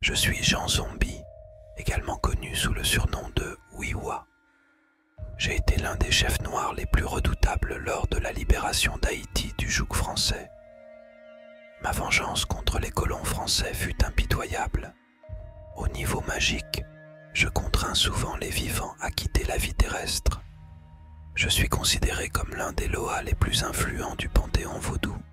Je suis Jean Zombie, également connu sous le surnom de Wiwa. J'ai été l'un des chefs noirs les plus redoutables lors de la libération d'Haïti du joug français. Ma vengeance contre les colons français fut impitoyable. Au niveau magique, je contrains souvent les vivants à quitter la vie terrestre. Je suis considéré comme l'un des Loa les plus influents du panthéon vaudou.